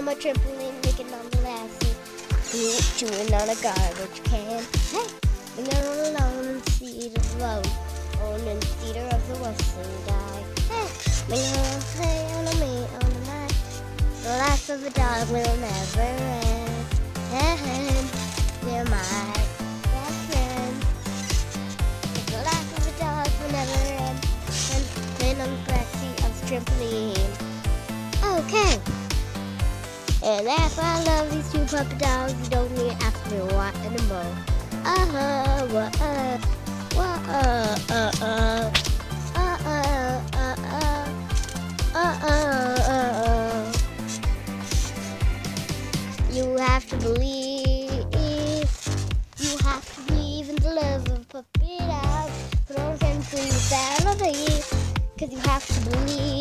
on my trampoline, licking on the lassie, chewing on a garbage can. Hey, lingering all alone in the seat of the road, on in the theater of the western guy. Hey, lingering on me on the night. The life of a dog will never end. And they're my best friend. The life of a dog will never end. And playing on the backseat of the trampoline. Okay. And if I love these two puppy dogs, you don't need to ask me what anymore. You have to believe in the love of puppy dogs. But don't can please that love you, 'cause you have to believe.